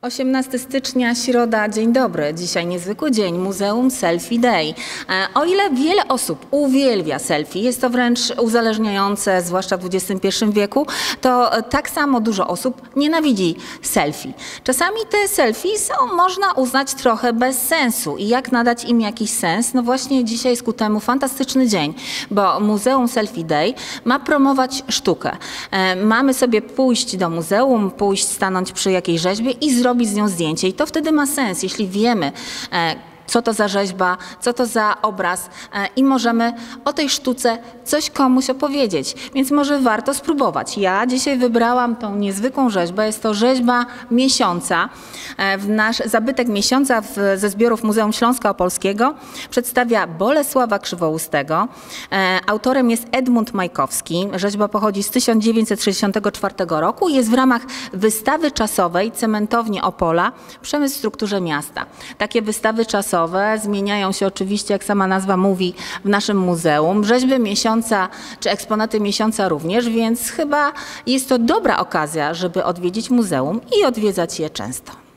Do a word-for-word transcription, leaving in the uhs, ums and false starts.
osiemnastego stycznia, środa, dzień dobry. Dzisiaj niezwykły dzień, Muzeum Selfie Day. O ile wiele osób uwielbia selfie, jest to wręcz uzależniające, zwłaszcza w dwudziestym pierwszym wieku, to tak samo dużo osób nienawidzi selfie. Czasami te selfie są, można uznać, trochę bez sensu. I jak nadać im jakiś sens? No właśnie dzisiaj jest ku temu fantastyczny dzień, bo Muzeum Selfie Day ma promować sztukę. Mamy sobie pójść do muzeum, pójść, stanąć przy jakiejś rzeźbie i zrobić robić z nią zdjęcie. I to wtedy ma sens, jeśli wiemy, co to za rzeźba, co to za obraz i możemy o tej sztuce coś komuś opowiedzieć. Więc może warto spróbować. Ja dzisiaj wybrałam tą niezwykłą rzeźbę. Jest to rzeźba miesiąca. W nasz zabytek miesiąca w, ze zbiorów Muzeum Śląska Opolskiego przedstawia Bolesława Krzywoustego. Autorem jest Edmund Majkowski. Rzeźba pochodzi z tysiąc dziewięćset sześćdziesiątego czwartego roku i jest w ramach wystawy czasowej Cementowni Opola Przemysł w strukturze miasta. Takie wystawy czasowe zmieniają się oczywiście, jak sama nazwa mówi, w naszym muzeum. Rzeźby miesiąca czy eksponaty miesiąca również, więc chyba jest to dobra okazja, żeby odwiedzić muzeum i odwiedzać je często.